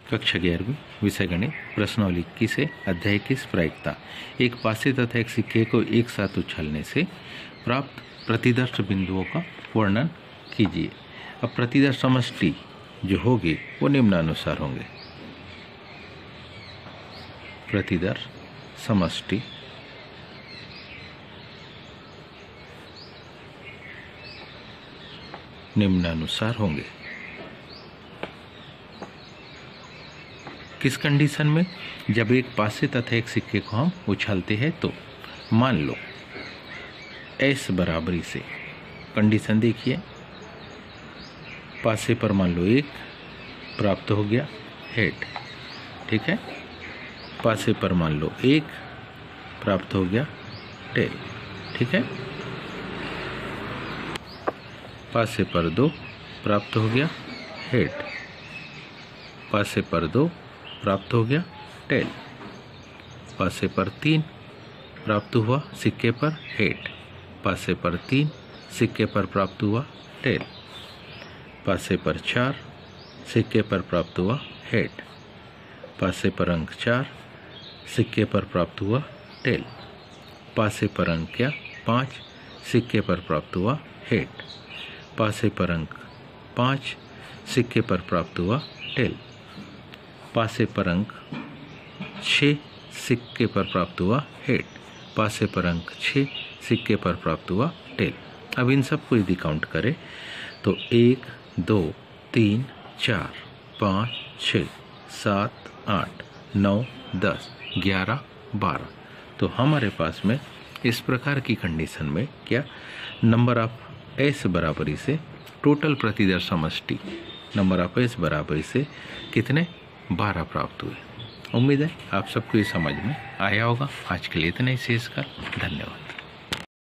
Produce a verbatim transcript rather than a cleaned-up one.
कक्षा ग्यारहवीं विषय गणित प्रश्नावली इक्कीस है। अध्याय इक्कीस प्रायिकता। एक पासे तथा एक सिक्के को एक साथ उछलने से प्राप्त प्रतिदर्श बिंदुओं का वर्णन कीजिए। अब प्रतिदर्श समष्टि जो होगी वो निम्नानुसार होंगे। प्रतिदर्श समष्टि निम्नानुसार होंगे। किस कंडीशन में? जब एक पासे तथा एक सिक्के को हम उछालते हैं तो मान लो एस बराबरी से, कंडीशन देखिए, पासे पर मान लो एक प्राप्त हो गया हेड, ठीक है। पासे पर मान लो एक प्राप्त हो गया टेल, ठीक है। पासे पर दो प्राप्त हो गया हेड, पासे पर दो प्राप्त हो गया टेल, पासे पर तीन प्राप्त हुआ सिक्के पर हेड, पासे पर तीन सिक्के पर प्राप्त हुआ टेल, पासे पर चार सिक्के पर प्राप्त हुआ हेड, पासे पर अंक चार सिक्के पर प्राप्त हुआ टेल, पासे पर अंक क्या पाँच सिक्के पर प्राप्त हुआ हेड, पासे पर अंक पाँच सिक्के पर प्राप्त हुआ टेल, पासे पर अंक छः सिक्के पर प्राप्त हुआ हेड, पासे पर अंक छः सिक्के पर प्राप्त हुआ टेल। अब इन सबको यदि काउंट करें तो एक दो तीन चार पाँच छः सात आठ नौ दस ग्यारह बारह, तो हमारे पास में इस प्रकार की कंडीशन में क्या नंबर ऑफ एस बराबरी से टोटल प्रतिदर्श समष्टि नंबर ऑफ एस बराबरी से कितने बारह प्राप्त हुए। उम्मीद है आप सबको ये समझ में आया होगा। आज के लिए इतना ही शेष कर, धन्यवाद।